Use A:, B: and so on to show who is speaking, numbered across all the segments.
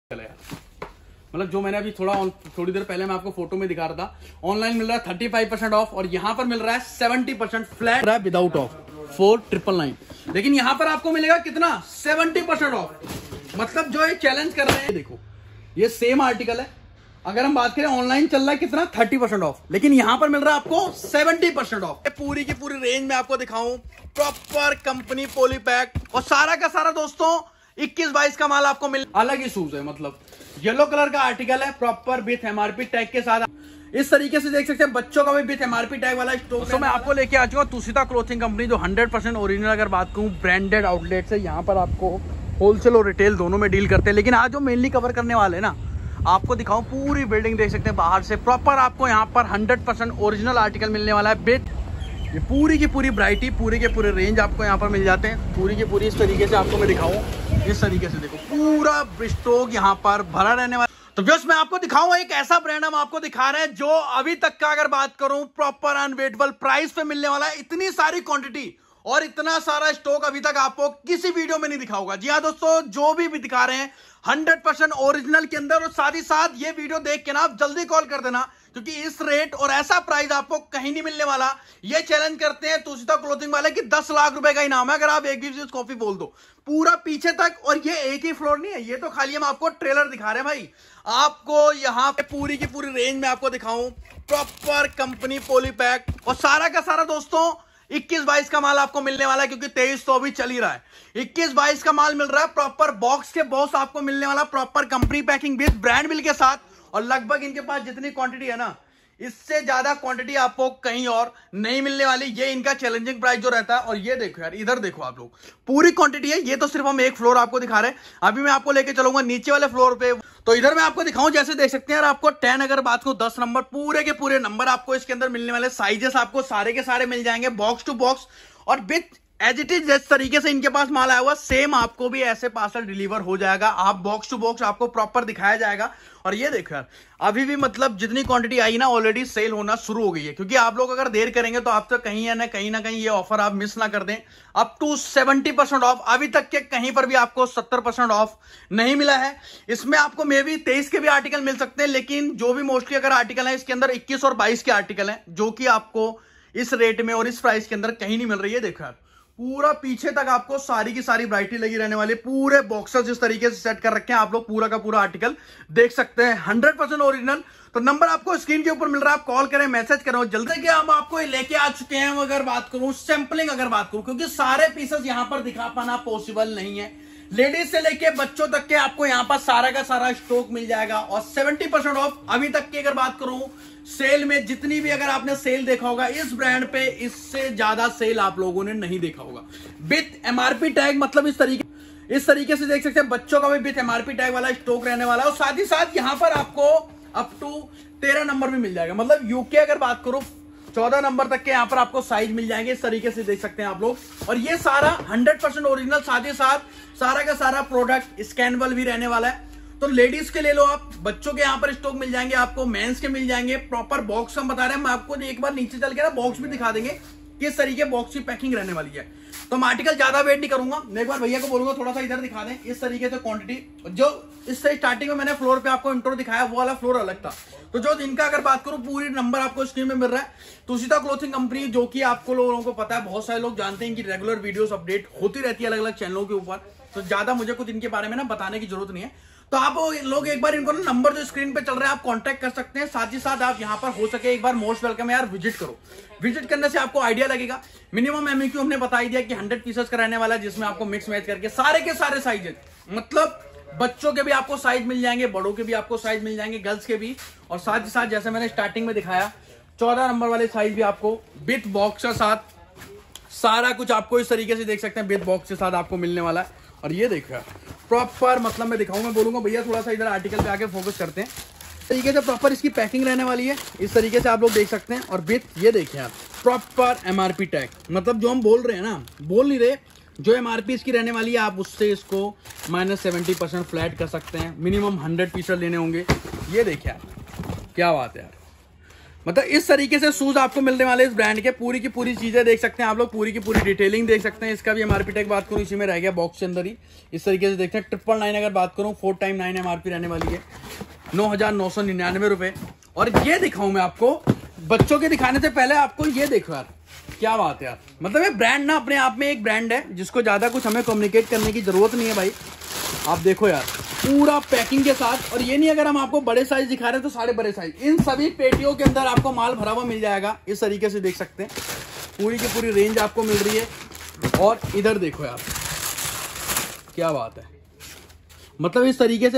A: मतलब जो मैंने अभी थोड़ी देर पहले मैं आपको फोटो में दिखा रहा था, ऑनलाइन मिल रहा है 35% ऑफ और यहाँ पर मिल रहा है 70% फ्लैट रहा है विदाउट ऑफ 4999। लेकिन यहाँ पर आपको मिलेगा कितना 70% ऑफ। मतलब जो ये चैलेंज कर रहे हैं, देखो ये सेम आर्टिकल है, अगर हम बात करें ऑनलाइन चल रहा है कितना 30% ऑफ, लेकिन यहां पर मिल रहा है आपको 70% ऑफ। पूरी की पूरी रेंज में आपको दिखाऊं, प्रॉपर कंपनी पॉलीपैक और सारा का सारा दोस्तों 21-22 का माल आपको मिल। अलग ही शूज है, मतलब येलो कलर का आर्टिकल है, प्रॉपर विथ एमआरपी टैग के साथ। इस तरीके से देख सकते हैं, बच्चों का भी विथ एमआरपी टैग वाला स्टॉक। तो मैं आपको लेके आ चुका हूं तुषिता क्लोथिंग कंपनी, जो 100% ओरिजिनल अगर बात करूं ब्रांडेड आउटलेट से, यहाँ पर आपको होलसेल और रिटेल दोनों में डील करते हैं। लेकिन आज जो मेनली कवर करने वाले हैं ना, आपको दिखाऊं पूरी बिल्डिंग देख सकते हैं बाहर से, प्रॉपर आपको यहाँ पर 100% ओरिजिनल आर्टिकल मिलने वाला है। बेट ये पूरी की पूरी वैरायटी, पूरे के पूरे रेंज आपको यहाँ पर मिल जाते हैं। पूरी की पूरी इस तरीके से आपको मैं दिखाऊं, इस तरीके से देखो पूरा स्टॉक यहाँ पर भरा रहने वाला। तो व्यवस्था मैं आपको दिखाऊंगा एक ऐसा ब्रांड हम आपको दिखा रहे हैं जो अभी तक का अगर बात करूं प्रॉपर अनवेटेबल प्राइस पे मिलने वाला है। इतनी सारी क्वांटिटी और इतना सारा स्टॉक अभी तक आपको किसी वीडियो में नहीं दिखा होगा। जी हाँ दोस्तों, जो भी दिखा रहे हैं 100% ओरिजिनल के अंदर। और साथ ही साथ ये वीडियो देख के ना आप जल्दी कॉल कर देना, क्योंकि इस रेट और ऐसा प्राइस आपको कहीं नहीं मिलने वाला। ये चैलेंज करते हैं तुषिता क्लोथिंग वाले कि 10 लाख रुपए का इनाम है अगर आप एक भी कॉफी बोल दो पूरा पीछे तक। और ये एक ही फ्लोर नहीं है, ये तो खाली हम आपको ट्रेलर दिखा रहे हैं भाई। आपको यहाँ पे पूरी की पूरी रेंज में आपको दिखाऊं, प्रॉपर कंपनी पॉलीपैक और सारा का सारा दोस्तों 21-22 का माल आपको मिलने वाला है, क्योंकि 23 तो अभी चल ही रहा है। 21-22 का माल मिल रहा है प्रॉपर बॉक्स के बॉक्स आपको मिलने वाला, proper company packing with brand bill के साथ। और लगभग इनके पास जितनी क्वांटिटी है ना, इससे ज्यादा क्वांटिटी आपको कहीं और नहीं मिलने वाली। ये इनका चैलेंजिंग प्राइस जो रहता है। और ये देखो यार, इधर देखो आप लोग, पूरी क्वांटिटी है। ये तो सिर्फ हम एक फ्लोर आपको दिखा रहे हैं, अभी मैं आपको लेके चलूंगा नीचे वाले फ्लोर पे। तो इधर मैं आपको दिखाऊं, जैसे देख सकते हैं यार, आपको 10 अगर बात को 10 नंबर, पूरे के पूरे नंबर आपको इसके अंदर मिलने वाले। साइजेस आपको सारे के सारे मिल जाएंगे बॉक्स टू बॉक्स, और विथ एज इट इज जिस तरीके से इनके पास माल आया हुआ सेम आपको भी ऐसे पार्सल डिलीवर हो जाएगा। आप बॉक्स टू बॉक्स आपको प्रॉपर दिखाया जाएगा। और ये देखो यार, अभी भी मतलब जितनी क्वांटिटी आई ना ऑलरेडी सेल होना शुरू हो गई है, क्योंकि आप लोग अगर देर करेंगे तो आप तो कहीं या कहीं ना कहीं ये ऑफर आप मिस ना कर दें। अप टू 70% ऑफ, अभी तक के कहीं पर भी आपको 70% ऑफ नहीं मिला है। इसमें आपको मे भी 23 के भी आर्टिकल मिल सकते हैं, लेकिन जो भी मोस्टली अगर आर्टिकल है इसके अंदर 21 और 22 के आर्टिकल हैं, जो कि आपको इस रेट में और इस प्राइस के अंदर कहीं नहीं मिल रही है। देखो यार, पूरा पीछे तक आपको सारी की सारी वैरायटी लगी रहने वाली, पूरे बॉक्सेस जिस तरीके से सेट कर रखे हैं आप लोग, पूरा का पूरा आर्टिकल देख सकते हैं 100% ओरिजिनल। तो नंबर आपको स्क्रीन के ऊपर मिल रहा है, आप कॉल करें, मैसेज करें। जल्दी क्या हम आपको लेके आ चुके हैं। अगर बात करूं सैंपलिंग, अगर बात करूं, क्योंकि सारे पीसेस यहां पर दिखा पाना पॉसिबल नहीं है। लेडीज से लेके बच्चों तक के आपको यहां पर सारा का सारा स्टॉक मिल जाएगा। और 70% ऑफ अभी तक की अगर बात करूं सेल में, जितनी भी अगर आपने सेल देखा होगा इस ब्रांड पे, इससे ज्यादा सेल आप लोगों ने नहीं देखा होगा। विथ एमआरपी टैग, मतलब इस तरीके से देख सकते हैं, बच्चों का भी विथ एमआरपी टैग वाला स्टॉक रहने वाला है। और साथ ही साथ यहां पर आपको अप टू 13 नंबर भी मिल जाएगा। मतलब यूके अगर बात करूं 14 नंबर तक के यहाँ पर आपको साइज मिल जाएंगे, इस तरीके से देख सकते हैं आप लोग। और ये सारा 100% ओरिजिनल, साथ ही साथ सारा का सारा प्रोडक्ट स्कैनेबल भी रहने वाला है। तो लेडीज के ले लो आप, बच्चों के यहाँ पर स्टॉक मिल जाएंगे आपको, मेंस के मिल जाएंगे। प्रॉपर बॉक्स हम बता रहे हैं, मैं आपको एक बार नीचे चल के ना बॉक्स भी दिखा देंगे किस तरीके बॉक्स की पैकिंग रहने वाली है। तो मैं आर्टिकल ज्यादा वेट नहीं करूंगा, मैं एक बार भैया को बोलूंगा थोड़ा सा इधर दिखा दें। इस तरीके से क्वांटिटी, जो इससे स्टार्टिंग में मैंने फ्लोर पे आपको इंट्रो दिखाया वो वाला फ्लोर अलग था। तो जो इनका अगर बात करूं, पूरी नंबर आपको स्क्रीन में मिल रहा है। तुषिता क्लोथिंग कंपनी, जो कि आपको लोगों को पता है, बहुत सारे लोग जानते हैं कि रेगुलर वीडियोस अपडेट होती रहती है अलग अलग चैनलों के ऊपर। तो ज्यादा मुझे कुछ इनके बारे में ना बताने की जरूरत नहीं है। तो आप लोग एक बार इनको ना नंबर जो स्क्रीन पे चल रहा है आप कांटेक्ट कर सकते हैं। साथ ही साथ आप यहां पर हो सके एक बार मोस्ट वेलकम यार विजिट करो। विजिट करने से आपको आइडिया लगेगा। मिनिमम एमक्यू हमने बता ही दिया कि 100 पीसेस का रहने वाला है, जिसमें आपको मिक्स मैच करके सारे के सारे साइजेस, मतलब बच्चों के भी आपको साइज मिल जाएंगे, बड़ों के भी आपको साइज मिल जाएंगे, गर्ल्स के भी। और साथ ही साथ जैसे मैंने स्टार्टिंग में दिखाया 14 नंबर वाले साइज भी आपको विथ बॉक्स के साथ सारा कुछ आपको इस तरीके से देख सकते हैं, विथ बॉक्स के साथ आपको मिलने वाला है। और ये देखो यार प्रॉपर, मतलब मैं दिखाऊंगा, मैं बोलूंगा भैया थोड़ा सा इधर आर्टिकल पे आके फोकस करते हैं। इस तरीके से प्रॉपर इसकी पैकिंग रहने वाली है, इस तरीके से आप लोग देख सकते हैं। और विथ ये देखिए आप प्रॉपर एमआरपी टैग, मतलब जो हम बोल रहे हैं ना, बोल नहीं रहे, जो एमआरपी इसकी रहने वाली है आप उससे इसको -70% फ्लैट कर सकते हैं। मिनिमम 100 पीसेस लेने होंगे। ये देखिए यार, क्या बात है यार, मतलब इस तरीके से शूज आपको मिलने वाले इस ब्रांड के। पूरी की पूरी चीजें देख सकते हैं आप लोग, पूरी की पूरी डिटेलिंग देख सकते हैं। इसका भी एमआरपी टैग बात करूं इसी में रह गया बॉक्स के अंदर ही। इस तरीके से देखते हैं 999 अगर बात करूं 4 टाइम 9 एमआरपी रहने वाली है 9,999 रुपए। और ये दिखाऊं मैं आपको, बच्चों के दिखाने से पहले आपको ये देखो यार, क्या बात है यार। मतलब ये ब्रांड ना अपने आप में एक ब्रांड है जिसको ज्यादा कुछ हमें कम्युनिकेट करने की जरूरत नहीं है भाई। आप देखो यार पूरा पैकिंग के साथ। और ये नहीं अगर हम आपको बड़े साइज दिखा रहे हैं तो सारे बड़े साइज, इन सभी पेटियों के अंदर आपको माल भरा हुआ मिल जाएगा। इस तरीके से देख सकते हैं पूरी की पूरी रेंज आपको मिल रही है। और इधर देखो यार क्या बात है, मतलब इस तरीके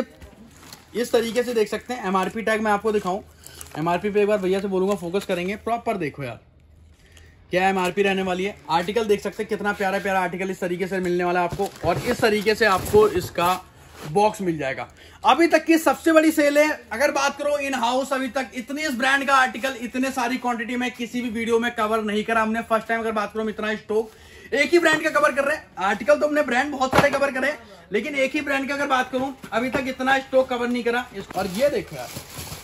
A: से देख सकते हैं। एमआरपी टैग मैं आपको दिखाऊं, एमआरपी पे एक बार भैया से बोलूंगा फोकस करेंगे प्रॉपर। देखो यार क्या एमआरपी रहने वाली है। आर्टिकल देख सकते हैं कितना प्यारा प्यारा आर्टिकल इस तरीके से मिलने वाला है आपको। और इस तरीके से आपको इसका बॉक्स मिल जाएगा। अभी तक की सबसे बड़ी सेल है। अगर बात करो इन हाउस, अभी तक इतने इस ब्रांड का आर्टिकल इतने सारी क्वांटिटी में किसी भी वीडियो में कवर नहीं करा हमने। फर्स्ट टाइम अगर बात करो इतना स्टॉक एक ही ब्रांड का कवर कर रहे हैं। आर्टिकल तो हमने ब्रांड बहुत सारे कवर करे, लेकिन एक ही ब्रांड का अगर बात करूं अभी तक इतना स्टॉक कवर नहीं करा। और ये देखो यार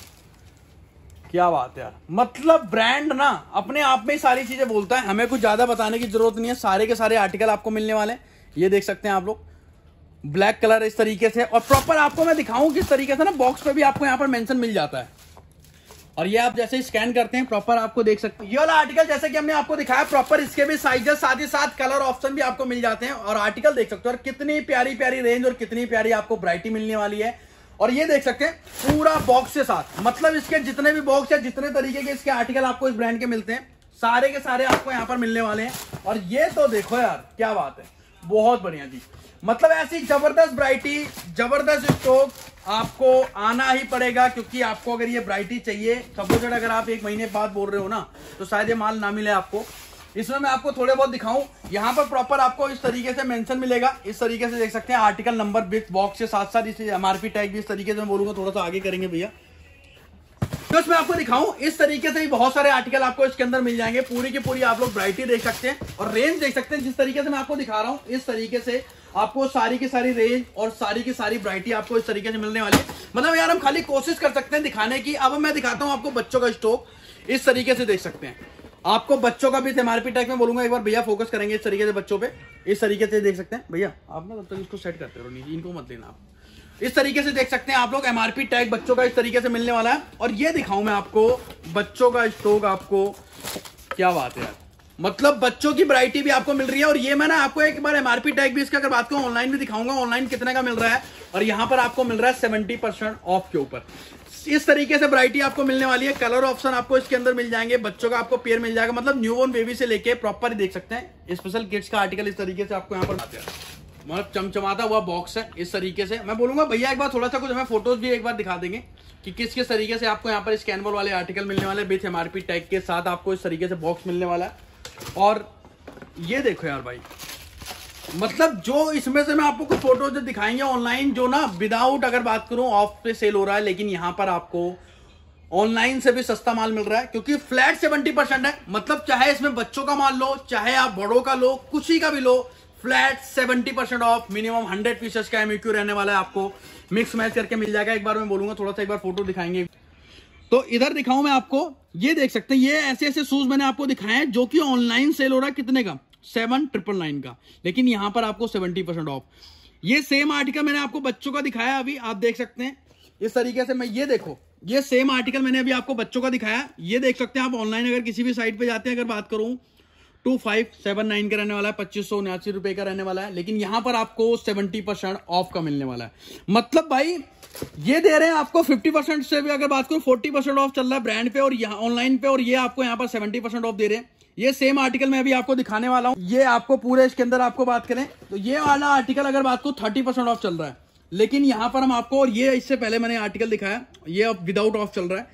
A: क्या बात है यार, मतलब ब्रांड ना अपने आप में ही सारी चीजें बोलता है, हमें कुछ ज्यादा बताने की जरूरत नहीं है। सारे के सारे आर्टिकल आपको मिलने वाले हैं। ये देख सकते हैं आप लोग ब्लैक कलर इस तरीके से। और प्रॉपर आपको मैं दिखाऊं किस तरीके से ना बॉक्स पे भी आपको यहाँ पर मेंशन मिल जाता है। और ये आप जैसे स्कैन करते हैं प्रॉपर आपको देख सकते हैं। ये वाला आर्टिकल जैसे कि हमने आपको दिखाया प्रॉपर इसके भी साइजेस साथ ही साथ कलर ऑप्शन भी आपको मिल जाते हैं। और आर्टिकल देख सकते हो और कितनी प्यारी प्यारी रेंज और कितनी प्यारी आपको वैरायटी मिलने वाली है। और ये देख सकते हैं पूरा बॉक्स के साथ, मतलब इसके जितने भी बॉक्स है जितने तरीके के इसके आर्टिकल आपको इस ब्रांड के मिलते हैं सारे के सारे आपको यहाँ पर मिलने वाले हैं। और ये तो देखो यार क्या बात है, बहुत बढ़िया जी। मतलब ऐसी जबरदस्त वैरायटी, जबरदस्त स्टॉक आपको आना ही पड़ेगा, क्योंकि आपको अगर ये वैरायटी चाहिए सपोज अगर आप 1 महीने बाद बोल रहे हो ना तो शायद ये माल ना मिले आपको। इसमें मैं आपको थोड़े बहुत दिखाऊं, यहाँ पर प्रॉपर आपको इस तरीके से मेंशन मिलेगा। इस तरीके से देख सकते हैं आर्टिकल नंबर विथ बॉक्स के साथ साथ इस एमआरपी टैग भी इस तरीके से मैं बोलूंगा थोड़ा सा आगे करेंगे भैया। तो मैं आपको दिखाऊं इस तरीके से ही बहुत सारे आर्टिकल आपको इसके अंदर मिल जाएंगे। पूरी की पूरी आप लोग वैरायटी देख सकते हैं और रेंज देख सकते हैं। जिस तरीके से मैं आपको दिखा रहा हूं इस तरीके से आपको सारी की सारी रेंज और सारी की सारी वैरायटी आपको इस तरीके से मिलने वाली है। मतलब यार हम खाली कोशिश कर सकते हैं दिखाने की। अब मैं दिखाता हूं आपको बच्चों का स्टॉक, इस तरीके से देख सकते हैं। आपको बच्चों का भी एमआरपी टैग में बोलूंगा एक बार भैया फोकस करेंगे इस तरीके से बच्चों पे। इस तरीके से देख सकते हैं भैया आप ना तब तक इसको सेट करते रहो, नीचे इनको मत लेना आप। इस तरीके से देख सकते हैं आप लोग एमआरपी टैग बच्चों का इस तरीके से मिलने वाला है। और ये दिखाऊं मैं आपको बच्चों का स्टॉक आपको, क्या बात है यार, मतलब बच्चों की वैरायटी भी आपको मिल रही है। और ये मैं ना आपको एक बार एमआरपी टैग भी इसका अगर बात करूं ऑनलाइन भी दिखाऊंगा ऑनलाइन कितने का मिल रहा है। और यहां पर आपको मिल रहा है 70% ऑफ के ऊपर। इस तरीके से वैरायटी आपको मिलने वाली है। कलर ऑप्शन आपको इसके अंदर मिल जाएंगे, बच्चों का आपको पेयर मिल जाएगा। मतलब न्यूबॉर्न बेबी से लेके प्रॉपर देख सकते हैं स्पेशल किड्स का आर्टिकल इस तरीके से आपको यहाँ पर आते हैं। मतलब चमचमाता हुआ बॉक्स है इस तरीके से। मैं बोलूंगा भैया एक बार थोड़ा सा कुछ हमें फोटोज भी एक बार दिखा देंगे कि किस किस तरीके से आपको यहाँ पर स्कैनेबल वाले आर्टिकल मिलने वाले विथ एमआरपी टैग के साथ आपको इस तरीके से बॉक्स मिलने वाला है। और ये देखो यार भाई, मतलब जो इसमें से मैं आपको कुछ फोटो जो दिखाएंगे ऑनलाइन जो ना विदाउट अगर बात करूं ऑफ पे सेल हो रहा है, लेकिन यहां पर आपको ऑनलाइन से भी सस्ता माल मिल रहा है क्योंकि फ्लैट 70% है। मतलब चाहे इसमें बच्चों का माल लो चाहे आप बड़ों का लो कुछ ही का भी लो, फ्लैट 70% ऑफ। मिनिमम 100 पीसेस का एमक्यू रहने वाला है, आपको मिक्स मैच करके मिल जाएगा। एक बार मैं बोलूंगा थोड़ा सा एक बार फोटो दिखाएंगे तो इधर दिखाऊं मैं आपको, ये देख सकते हैं ये ऐसे ऐसे शूज मैंने आपको दिखाए हैं जो कि ऑनलाइन सेल हो रहा है कितने का 7,999 का, लेकिन यहां पर आपको 70% ऑफ। ये सेम आर्टिकल मैंने आपको बच्चों का दिखाया अभी, आप देख सकते हैं इस तरीके से। मैं ये देखो ये सेम आर्टिकल मैंने अभी आपको बच्चों का दिखाया, ये देख सकते हैं आप ऑनलाइन अगर किसी भी साइट पे जाते हैं अगर बात करूं 2579 का रहने वाला है, 2579 रुपए का रहने वाला है, लेकिन यहां पर आपको 70% ऑफ का मिलने वाला है। मतलब भाई ये दे रहे हैं आपको 50% से भी अगर बात करूं 40% ऑफ चल रहा है ब्रांड पे और यहाँ ऑनलाइन पे, और ये आपको यहाँ पर 70% ऑफ दे रहे हैं। ये सेम आर्टिकल मैं अभी आपको दिखाने वाला हूं। ये आपको पूरे इसके अंदर आपको बात करें तो ये वाला आर्टिकल अगर बात करूं 30% ऑफ चल रहा है, लेकिन यहां पर हम आपको, और ये इससे पहले मैंने आर्टिकल दिखाया ये अब विदाउट ऑफ चल रहा है।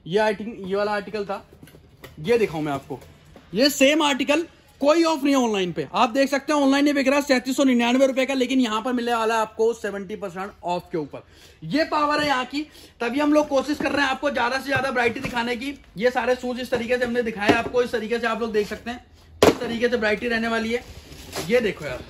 A: ये वाला आर्टिकल था, ये दिखाऊं मैं आपको, ये सेम आर्टिकल कोई ऑफ नहीं है ऑनलाइन पे। आप देख सकते हैं ऑनलाइन ये बिक रहा है 3799 रुपए का, लेकिन यहां पर मिलने वाला है आपको 70% ऑफ के ऊपर। ये पावर है यहाँ की, तभी हम लोग कोशिश कर रहे हैं आपको ज्यादा से ज्यादा वैरायटी दिखाने की। ये सारे शूज इस तरीके से हमने दिखाए आपको, इस तरीके से आप लोग देख सकते हैं इस तरीके से वैरायटी रहने वाली है। ये देखो यार,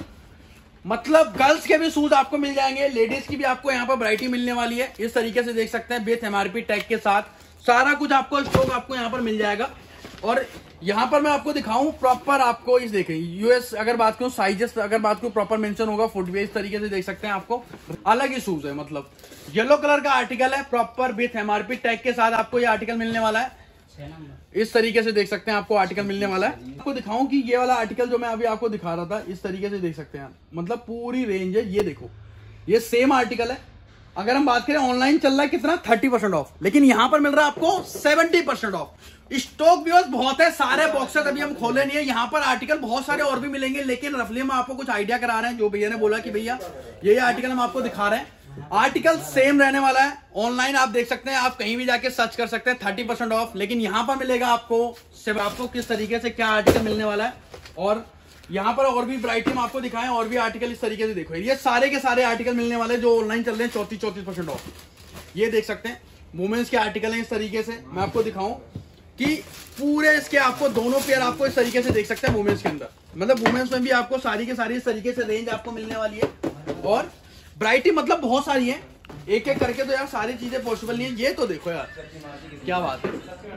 A: मतलब गर्ल्स के भी शूज आपको मिल जाएंगे, लेडीज की भी आपको यहाँ पर वैरायटी मिलने वाली है। इस तरीके से देख सकते हैं विथ एमआरपी टैग के साथ सारा कुछ आपको स्टॉक आपको यहाँ पर मिल जाएगा। और यहाँ पर मैं आपको दिखाऊं प्रॉपर, आपको इस देखें यूएस अगर बात करूं साइजेस, अगर बात करूं प्रॉपर मेंशन होगा फुटवेयर, इस तरीके से देख सकते हैं। आपको अलग ही शूज है, मतलब येलो कलर का आर्टिकल है, प्रॉपर विथ एमआरपी टैग के साथ आपको ये आर्टिकल मिलने वाला है। इस तरीके से देख सकते हैं आपको आर्टिकल मिलने वाला है। आपको दिखाऊं कि ये वाला आर्टिकल जो मैं अभी आपको दिखा रहा था, इस तरीके से देख सकते हैं, मतलब पूरी रेंज है। ये देखो, ये सेम आर्टिकल है। अगर हम बात करें ऑनलाइन चल रहा है कितना 30% ऑफ, लेकिन यहां पर मिल रहा है आपको 70% ऑफ। स्टॉक भी बहुत है, सारे बॉक्सेस अभी हम खोले नहीं है। यहाँ पर आर्टिकल बहुत सारे और भी मिलेंगे, लेकिन रफली हम आपको कुछ आइडिया करा रहे हैं। जो भैया ने बोला कि भैया ये आर्टिकल हम आपको दिखा रहे हैं, आर्टिकल सेम रहने वाला है। ऑनलाइन आप देख सकते हैं, आप कहीं भी जाके सर्च कर सकते हैं 30% ऑफ, लेकिन यहां पर मिलेगा आपको किस तरीके से क्या आर्टिकल मिलने वाला है। और यहाँ पर और भी वैरायटी हम आपको दिखाएं, और भी आर्टिकल इस तरीके से देखो। ये सारे के सारे आर्टिकल मिलने वाले जो ऑनलाइन चल रहे हैं 34% ऑफ। ये देख सकते हैं वुमेन्स के आर्टिकल हैं। इस तरीके से मैं आपको दिखाऊं कि पूरे इसके आपको दोनों पेयर आपको इस तरीके से देख सकते हैं वुमेन्स के अंदर, मतलब वुमेन्स में भी आपको सारी के सारी इस तरीके से रेंज आपको मिलने वाली है। और वैरायटी मतलब बहुत सारी है, एक एक करके तो यार सारी चीजें पॉसिबल नहीं है। ये तो देखो यार क्या बात है,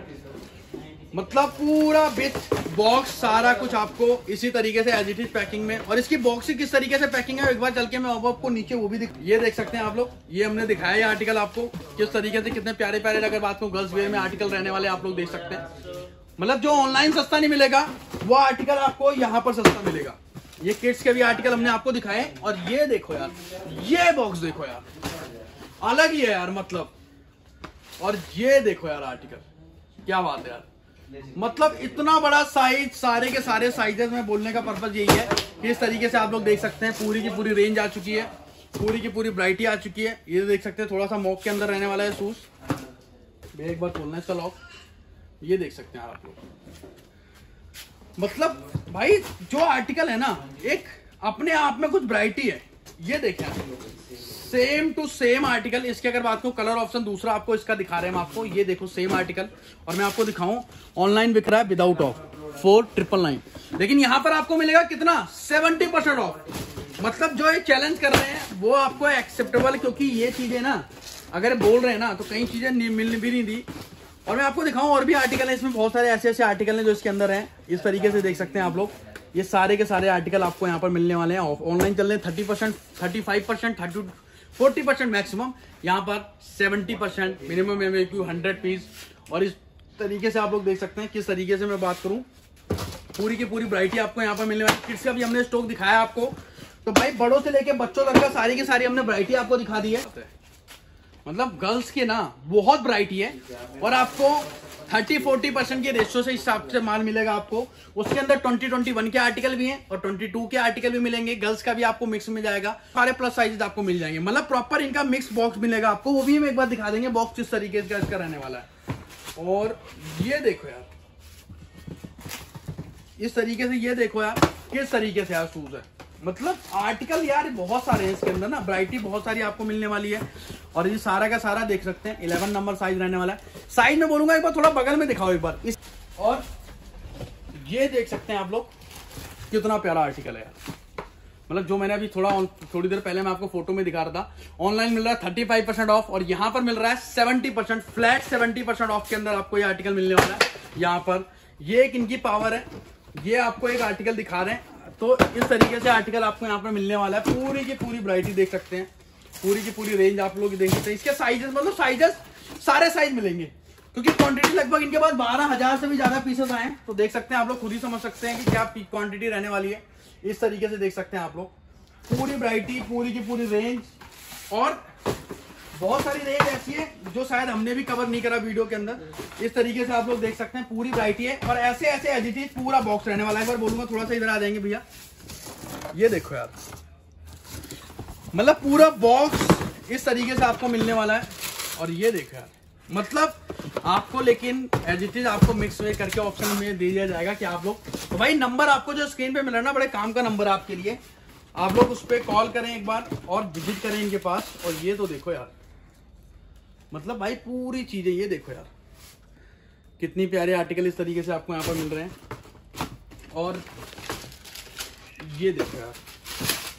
A: मतलब पूरा विथ बॉक्स सारा कुछ आपको इसी तरीके से एज इट इज पैकिंग में। और इसकी बॉक्स की किस तरीके से पैकिंग है एक बार चल के मैं आपको नीचे वो भी ये देख सकते हैं आप लोग। ये हमने दिखाया ये आर्टिकल आपको किस तरीके से, कितने प्यारे प्यारे अगर बात को गर्ल्स वेयर में आर्टिकल रहने वाले आप लोग देख सकते हैं। मतलब जो ऑनलाइन सस्ता नहीं मिलेगा वो आर्टिकल आपको यहाँ पर सस्ता मिलेगा। ये किड्स के भी आर्टिकल हमने आपको दिखाए। और ये देखो यार, ये बॉक्स देखो यार, अलग ही है यार मतलब। और ये देखो यार आर्टिकल, क्या बात है यार, मतलब इतना बड़ा साइज, सारे के सारे साइजेस में बोलने का पर्पज यही है कि इस तरीके से आप लोग देख सकते हैं पूरी की पूरी रेंज आ चुकी है, पूरी की पूरी वैरायटी आ चुकी है। ये देख सकते हैं थोड़ा सा मॉक के अंदर रहने वाला है शूज। एक बार खोलना है इसका लॉक, ये देख सकते हैं आप लोग। मतलब भाई जो आर्टिकल है ना, एक अपने आप में कुछ वैरायटी है। ये देखें सेम टू सेम आर्टिकल। इसके अगर बात करूं कलर ऑप्शन दूसरा आपको इसका दिखा रहे हैं हम आपको। ये देखो सेम आर्टिकल, और मैं आपको दिखाऊं ऑनलाइन बिक रहा है विदाउट ऑफ 4999, लेकिन यहां पर आपको मिलेगा कितना 70% ऑफ। मतलब जो ये चैलेंज कर रहे हैं वो आपको एक्सेप्टेबल, क्योंकि ये चीजें ना अगर बोल रहे हैं ना तो कई चीजें मिल भी नहीं दी। और मैं आपको दिखाऊं और भी आर्टिकल है, इसमें बहुत सारे ऐसे ऐसे आर्टिकल हैं जो इसके अंदर हैं। इस तरीके से देख सकते हैं आप लोग, ये सारे के सारे आर्टिकल आपको यहाँ पर मिलने वाले हैं। ऑनलाइन चल रहे हैं 30%, 35%, 40% मैक्सिमम, यहाँ पर 70% मिनिमम MAQ 100 पीस। और इस तरीके से आप लोग देख सकते हैं किस तरीके से मैं बात करूं, पूरी की पूरी वैरायटी आपको यहाँ पर मिलने वाली। किड्स का भी हमने स्टॉक दिखाया आपको, तो भाई बड़ों से लेके बच्चों तक का सारी की सारी हमने वैरायटी आपको दिखा दी है। मतलब गर्ल्स के ना बहुत वैरायटी है, और आपको 30-40% के रेशो से हिसाब से माल मिलेगा आपको। उसके अंदर 20-21 के आर्टिकल भी हैं और 22 के आर्टिकल भी मिलेंगे। गर्ल्स का भी आपको मिक्स मिल जाएगा, सारे प्लस साइजेस आपको मिल जाएंगे। मतलब प्रॉपर इनका मिक्स बॉक्स मिलेगा आपको, वो भी हम एक बार दिखा देंगे बॉक्स किस तरीके का इसका रहने वाला है। और ये देखो यार, इस तरीके से ये देखो यार किस तरीके से यार शूज है। मतलब आर्टिकल यार बहुत सारे हैं इसके अंदर ना, वैरायटी बहुत सारी आपको मिलने वाली है। और ये सारा का सारा देख सकते हैं 11 नंबर साइज रहने वाला है। साइज में बोलूंगा एक बार थोड़ा बगल में दिखाओ एक बार इस। और ये देख सकते हैं आप लोग कितना प्यारा आर्टिकल है यार। मतलब जो मैंने अभी थोड़ी देर पहले मैं आपको फोटो में दिखा रहा था, ऑनलाइन मिल रहा है 35% ऑफ, और यहाँ पर मिल रहा है 70%, फ्लैट 70% ऑफ के अंदर आपको ये आर्टिकल मिलने वाला है। यहाँ पर ये एक इनकी पावर है, ये आपको एक आर्टिकल दिखा रहे हैं, तो इस तरीके से आर्टिकल आपको यहाँ पर मिलने वाला है। पूरी की पूरी वैरायटी देख सकते हैं, पूरी की पूरी रेंज आप लोग देख सकते हैं। इसके साइजेस मतलब साइजेस सारे साइज मिलेंगे, क्योंकि क्वांटिटी लगभग इनके पास 12,000 से भी ज्यादा पीसेस आए, तो देख सकते हैं आप लोग खुद ही समझ सकते हैं कि क्या क्वांटिटी रहने वाली है। इस तरीके से देख सकते हैं आप लोग पूरी वैरायटी, पूरी की पूरी रेंज। और बहुत सारी रेंज ऐसी है जो शायद हमने भी कवर नहीं करा वीडियो के अंदर। इस तरीके से आप लोग देख सकते हैं पूरी वैरायटी है, और ऐसे ऐसे एज इट इज पूरा बॉक्स रहने वाला है। एक बार बोलूंगा थोड़ा सा इधर आ जाएंगे भैया, ये देखो यार, मतलब पूरा बॉक्स इस तरीके से आपको मिलने वाला है। और ये देखो यार, मतलब आपको लेकिन एज इट इज आपको मिक्स वे करके ऑप्शन में दे दिया जाएगा कि आप लोग, तो भाई नंबर आपको जो स्क्रीन पे मिल रहा है ना, बड़े काम का नंबर आपके लिए, आप लोग उस पर कॉल करें एक बार और विजिट करें इनके पास। और ये तो देखो यार, मतलब भाई पूरी चीजें ये देखो यार, कितनी प्यारे आर्टिकल इस तरीके से आपको यहाँ पर मिल रहे हैं। और ये देखो यार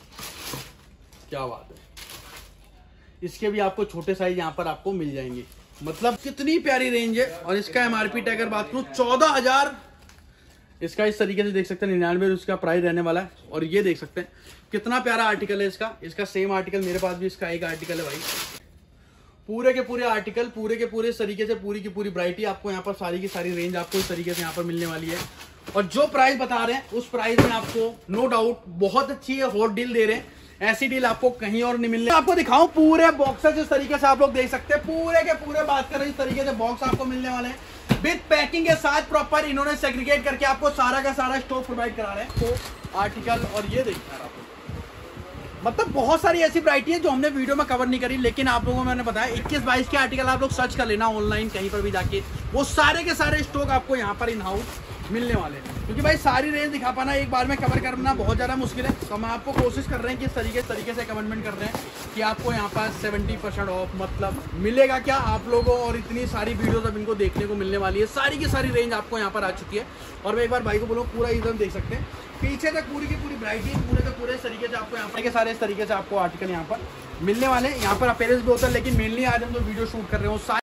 A: क्या बात है, इसके भी आपको छोटे साइज यहाँ पर आपको मिल जाएंगे। मतलब कितनी प्यारी रेंज है। और इसका एमआरपी टैग अगर बात करूं 14,000, इसका इस तरीके से देख सकते हैं 99 उसका प्राइस रहने वाला है। और ये देख सकते हैं कितना प्यारा आर्टिकल है इसका सेम आर्टिकल मेरे पास भी इसका एक आर्टिकल है भाई। पूरे के पूरे आर्टिकल पूरे के पूरे इस तरीके से पूरी की पूरी वैरायटी आपको यहाँ पर सारी की सारी रेंज आपको इस तरीके से यहाँ पर मिलने वाली है। और जो प्राइस बता रहे हैं उस प्राइस में आपको नो डाउट बहुत अच्छी है, हॉट डील दे रहे हैं। ऐसी डील आपको कहीं और नहीं मिलने। आपको दिखाऊं पूरे बॉक्सेस इस तरीके से आप लोग देख सकते हैं, पूरे के पूरे बात करें इस तरीके से बॉक्स आपको मिलने वाले हैं विद पैकिंग के साथ। प्रॉपर इन्होंने सेग्रीगेट करके आपको सारा का सारा स्टॉक प्रोवाइड करा रहे हैं तो आर्टिकल। और ये देखिए आपको मतलब बहुत सारी ऐसी वैरायटी है जो हमने वीडियो में कवर नहीं करी, लेकिन आप लोगों को मैंने बताया 21-22 के आर्टिकल आप लोग सर्च कर लेना ऑनलाइन कहीं पर भी जाके, वो सारे के सारे स्टॉक आपको यहाँ पर इन हाउस मिलने वाले हैं। क्योंकि भाई सारी रेंज दिखा पाना एक बार में कवर करना बहुत ज़्यादा मुश्किल है, तो हम आपको कोशिश कर रहे हैं कि इस तरीके से कमेंटमेंट कर रहे हैं कि आपको यहाँ पर 70% ऑफ मतलब मिलेगा क्या आप लोगों। और इतनी सारी वीडियोस अब इनको देखने को मिलने वाली है, सारी की सारी रेंज आपको यहाँ पर आ चुकी है। और मैं एक बार भाई को बोलूँ पूरा इधर देख सकते हैं पीछे तक पूरी की पूरी वैरायटी पूरे के पूरे इस तरीके से आपको यहाँ पर के सारे इस तरीके से आपको आर्टिकल यहाँ पर मिलने वाले हैं। यहाँ पर अपेरेंस भी होता है, लेकिन मेनली आज हम जो वीडियो शूट कर रहे हो